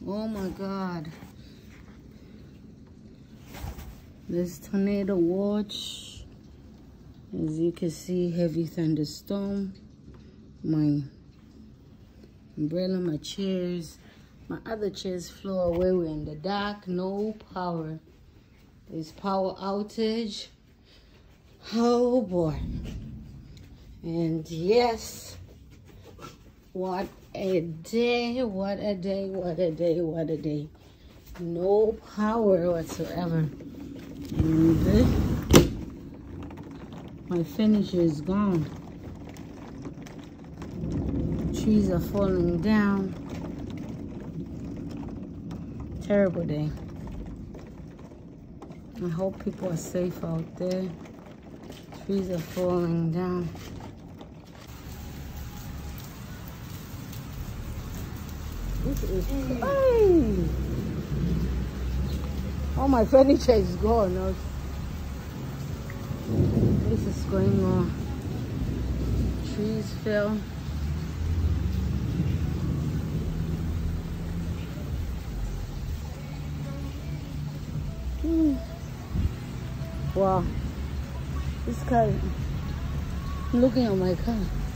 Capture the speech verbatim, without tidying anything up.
Oh my God. This tornado watch. As you can see, heavy thunderstorm. My umbrella, my chairs. My other chairs flew away. We're in the dark. No power. There's power outage. Oh boy. And yes, what a day, what a day, what a day, what a day. No power whatsoever. And my furniture is gone. Trees are falling down. Terrible day. I hope people are safe out there. Trees are falling down. This is crazy. All my furniture is gone. Now. This is going on. Trees fell. Hmm. Wow. This car. I'm looking at my car.